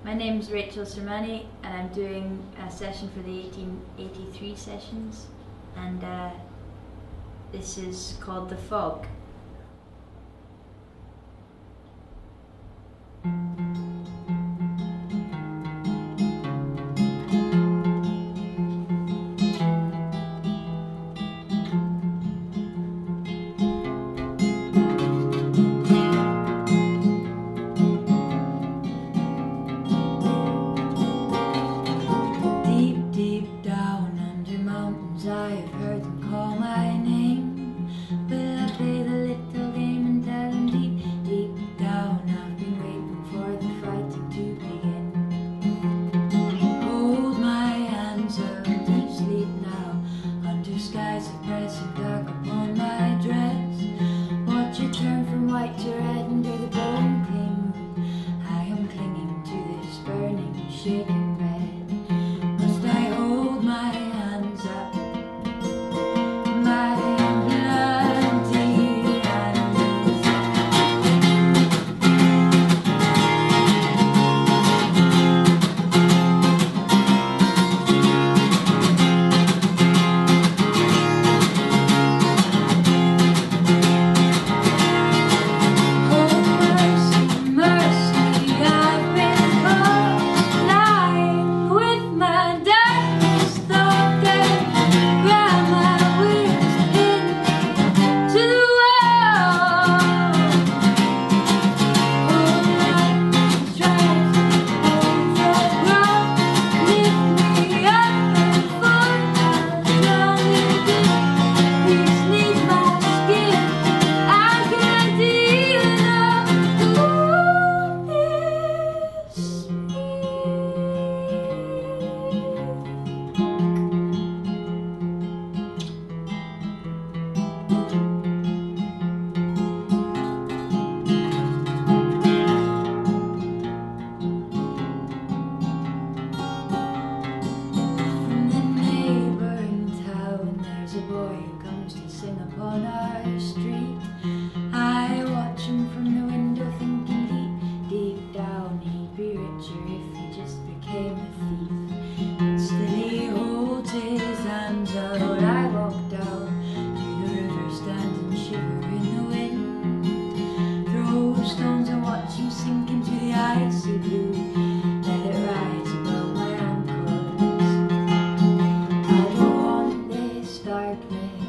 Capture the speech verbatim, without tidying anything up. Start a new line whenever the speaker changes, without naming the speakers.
My name's Rachel Sermani and I'm doing a session for the eighteen eighty-three sessions, and uh, this is called The Fog.
I've heard them call my name. Will I play the little game and tell them deep, deep down I've been waiting for the fighting to begin? Hold my hands out, deep sleep now, under skies of pressing dark upon my dress. Watch it turn from white to red under the bone clean moon. I am clinging to this burning, shaking bed. Must I hold my hands up? Upon our street, I watch him from the window, thinking deep, deep down he'd be richer if he just became a thief. But still he holds his hands out. I walk down to the river, stand and shiver in the wind, throw stones and watch him sink into the icy blue. Let it rise above my ankles. I don't want this darkness.